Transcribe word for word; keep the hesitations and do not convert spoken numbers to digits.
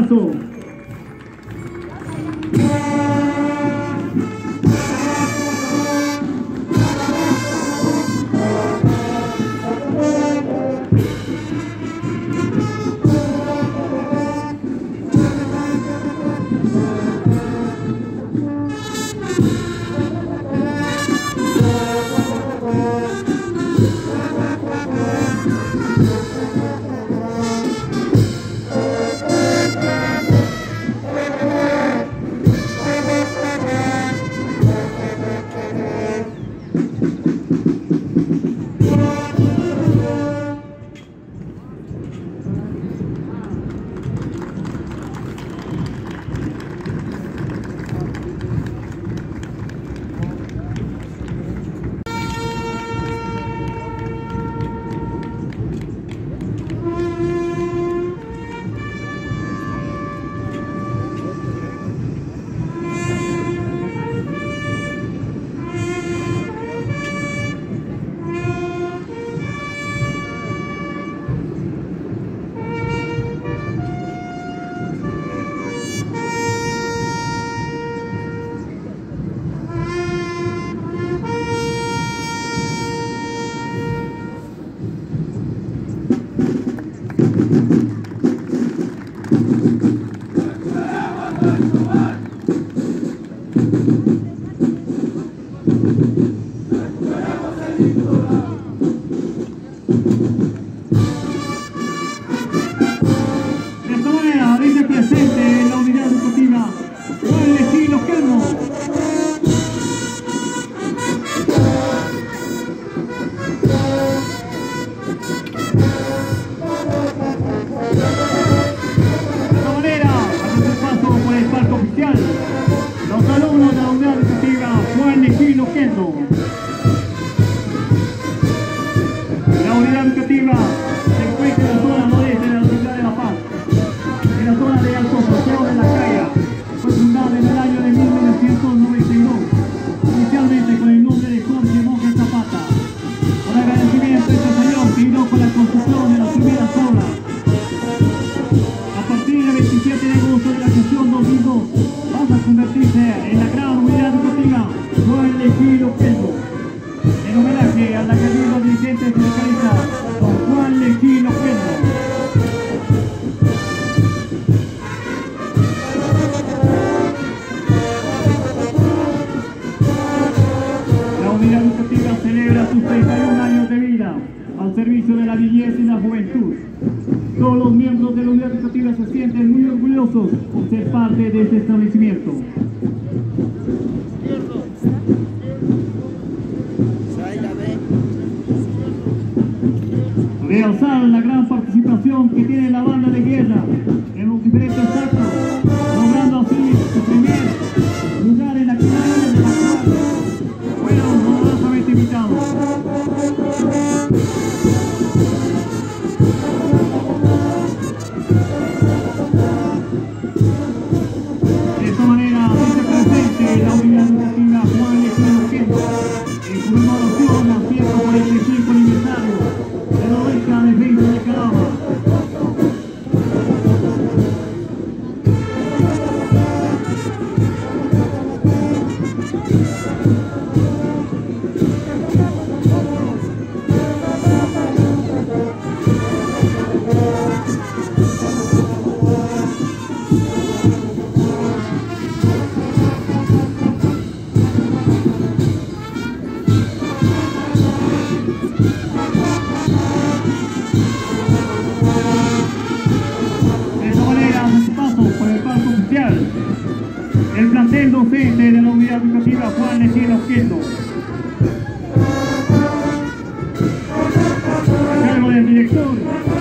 paso. Por ser parte de este establecimiento. Realzar la gran participación que tiene la banda de guerra en los diferentes actos, logrando así su primer lugar en la final de la cual fueron honrosamente invitados. La unidad educativa Juan Lequino Quendo, en conmemoración al ciento cuarenta y cinco aniversario de la nuestra defensa de Calama. El plantel docente de la unidad educativa Juan Lequino Quendo, a cargo del director